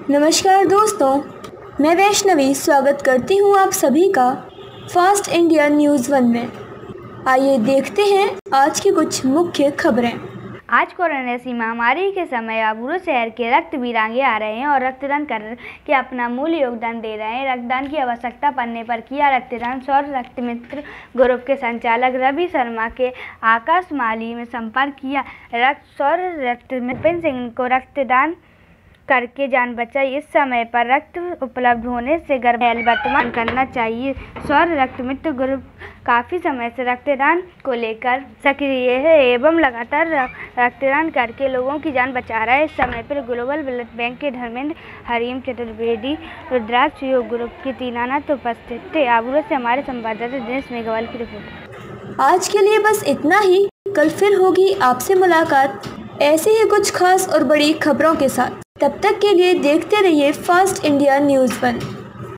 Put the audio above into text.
नमस्कार दोस्तों, मैं वैष्णवी स्वागत करती हूँ आप सभी का फास्ट इंडिया न्यूज़ 1 में। आइए देखते हैं आज की कुछ मुख्य खबरें। आज कोरोना की महामारी के समय आबू शहर के रक्त वीरांगे आ रहे हैं और रक्तदान करके अपना मूल्य योगदान दे रहे हैं। रक्तदान की आवश्यकता पड़ने पर किया रक्तदान। सौर रक्त मित्र ग्रुप के संचालक रवि शर्मा के आकाशवाणी में संपर्क किया। सौर रक्त मित्र सिंह को रक्तदान करके जान बचाई। इस समय पर रक्त उपलब्ध होने से गर्भ वर्तमान करना चाहिए। सौर रक्त मित्र ग्रुप काफ़ी समय से रक्तदान को लेकर सक्रिय है एवं लगातार रक्तदान करके लोगों की जान बचा रहा है। इस समय पर ग्लोबल ब्लड बैंक के धर्मेंद्र हरिम चतुर्वेदी रुद्राक्ष योग ग्रुप के तीनानाथ उपस्थित थे। आबू से हमारे संवाददाता दिनेश मेघवाल की रिपोर्ट। आज के लिए बस इतना ही। कल फिर होगी आपसे मुलाकात ऐसे ही कुछ खास और बड़ी खबरों के साथ। तब तक के लिए देखते रहिए फास्ट इंडिया न्यूज़ 1।